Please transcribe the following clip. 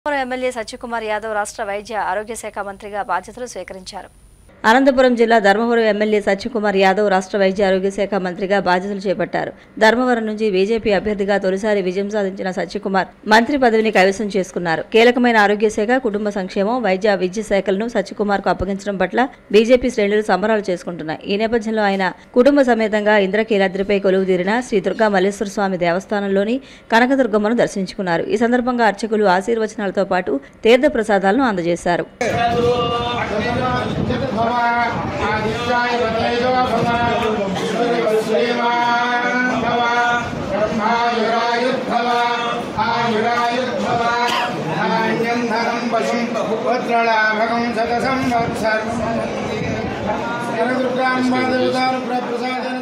MLA Satyakumar Yadav రాష్ట్ర వైద్య ఆరోగ్య శాఖ మంత్రిగా బాధ్యతలు స్వీకరించారు. అనంతపురం జిల్లా ధర్మవరం ఎమ్మెల్యే సత్యకుమార్ యాదవ్ రాష్ట్ర వైద్య ఆరోగ్య శాఖ మంత్రిగా బాధ్యతలు చేపట్టారు. ధర్మవరం నుంచి బీజేపీ అభ్యర్థిగా తొలిసారి విజయం సాధించిన సత్యకుమార్ మంత్రి పదవిని కైవసం చేసుకున్నారు. కీలకమైన ఆరోగ్య శాఖ, కుటుంబ సంక్షేమం, విద్య శాఖలను సత్యకుమార్ కు అప్పగించడం పట్ల బీజేపీ శ్రేణులు సంబరాలు చేసుకుంటున్నాయి. ఈ నేపథ్యంలో ఆయన కుటుంబ సమేతంగా ఇంద్రకీలాద్రిపై కొలువుదీరిన శ్రీ దుర్గా మల్లేశ్వర స్వామి దేవస్థానంలోని కనకదుర్గమ్మను దర్శించుకున్నారు. ఈ సందర్భంగా అర్చకులు ఆశీర్వచనాలతో పాటు తీర్థ ప్రసాదాలను అందజేశారు. आदित्याय वतेजो भव श्रीमान भव ब्रह्मायुरायुर्भव आयुरायुर्भव धान्यन्धनं पशुं भद्रलाभकं शतसंवत्सरं दुर्गाम्बा देवता प्रसादन